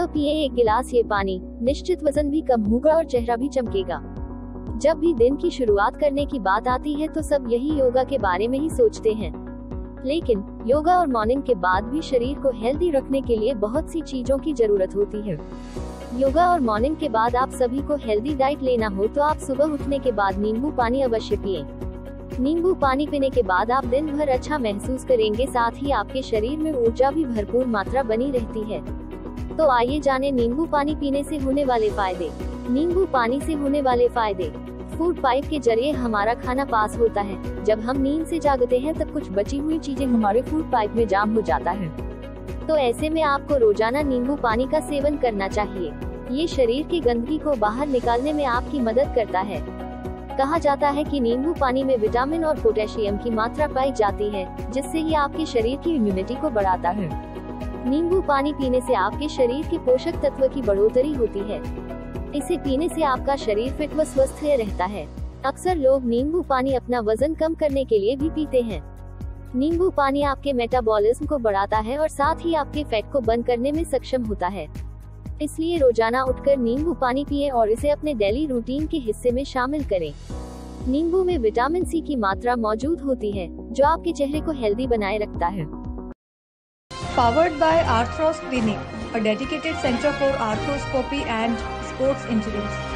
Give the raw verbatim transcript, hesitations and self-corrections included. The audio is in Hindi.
पिए एक गिलास ये पानी, निश्चित वजन भी कम होगा और चेहरा भी चमकेगा। जब भी दिन की शुरुआत करने की बात आती है तो सब यही योगा के बारे में ही सोचते हैं, लेकिन योगा और मॉर्निंग के बाद भी शरीर को हेल्दी रखने के लिए बहुत सी चीजों की जरूरत होती है। योगा और मॉर्निंग के बाद आप सभी को हेल्दी डाइट लेना हो तो आप सुबह उठने के बाद नींबू पानी अवश्य पिएं। नींबू पानी पीने के बाद आप दिन भर अच्छा महसूस करेंगे, साथ ही आपके शरीर में ऊर्जा भी भरपूर मात्रा बनी रहती है। तो आइए जाने नींबू पानी पीने से होने वाले फायदे। नींबू पानी से होने वाले फायदे। फूड पाइप के जरिए हमारा खाना पास होता है। जब हम नींद से जागते हैं तब कुछ बची हुई चीजें हमारे फूड पाइप में जाम हो जाता है, तो ऐसे में आपको रोजाना नींबू पानी का सेवन करना चाहिए। ये शरीर की गंदगी को बाहर निकालने में आपकी मदद करता है। कहा जाता है कि नींबू पानी में विटामिन और पोटेशियम की मात्रा पाई जाती है, जिससे ये आपके शरीर की इम्यूनिटी को बढ़ाता है। नींबू पानी पीने से आपके शरीर के पोषक तत्व की बढ़ोतरी होती है। इसे पीने से आपका शरीर फिट व स्वस्थ रहता है। अक्सर लोग नींबू पानी अपना वजन कम करने के लिए भी पीते हैं। नींबू पानी आपके मेटाबॉलिज्म को बढ़ाता है और साथ ही आपके फैट को बर्न करने में सक्षम होता है। इसलिए रोजाना उठकर नींबू पानी पिएं और इसे अपने डेली रूटीन के हिस्से में शामिल करें। नींबू में विटामिन सी की मात्रा मौजूद होती है, जो आपके चेहरे को हेल्दी बनाए रखता है। Powered by Arthros Clinic, a dedicated center for arthroscopy and sports injuries.